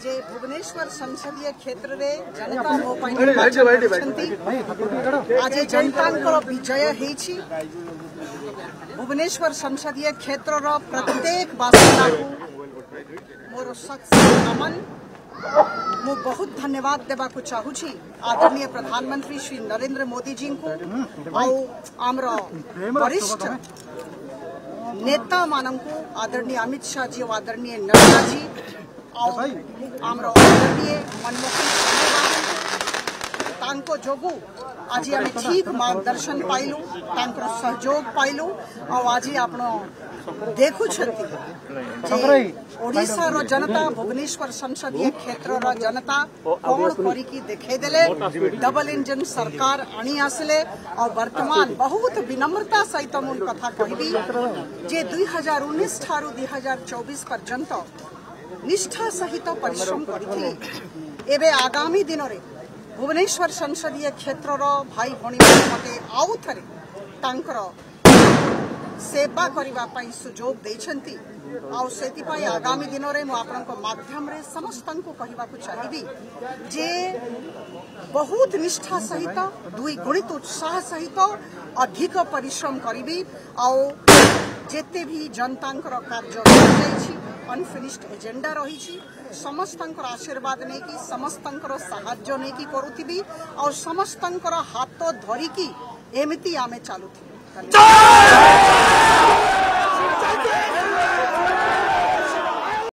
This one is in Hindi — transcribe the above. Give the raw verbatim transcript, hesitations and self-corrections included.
जे भुवनेश्वर संसदीय क्षेत्र रे जनता मो आज जनता विजय हेछि। भुवनेश्वर संसदीय क्षेत्र रो प्रत्येक बासिंदा को मोर शक्ति नमन। मु बहुत धन्यवाद देवा को चाहूची आदरणीय प्रधानमंत्री श्री नरेंद्र मोदी जी को आमर वरिष्ठ नेता मानू आदरणीय अमित शाह जी और आदरणीय नड्डा जी आमर आदरणीय मनमोहन जोगु आज आम ठीक मार्गदर्शन पाइलु सहयोग पाइलु और आज आप देखु ओडिशा रो जनता भुवनेश्वर संसदीय क्षेत्र रो जनता कौन करिकी देखेदेले डबल इंजन सरकार आनी आसले और वर्तमान बहुत विनम्रता सहित मु कथा कहबी जे दुई हजार उन्नीस ठारू दुई हजार चौबीस पर्यंत निष्ठा सहित परिश्रम करथिले। एबे आगामी दिन रे भुवनेश्वर संसदीय क्षेत्र रो भाई भणी मते आउ थरे तांकर सेवा करबा पई सुजोग देछंती और सेति पई आगामी दिन रे मु आपनको माध्यम रे समस्तन को कहबा को चाहिबी जे बहुत निष्ठा सहित दुई गुणित उत्साह सहित अधिक परिश्रम करिबी और जेते भी जनतांकर कार्य रही अनफिनिश्ड एजेंडा रही समस्तंकर आशीर्वाद नहीं कि समस्तंकर साहाय्य नहीं कि करुथिबी और समस्तंकर हाथ धरिकी एमिति आमे चालुथि।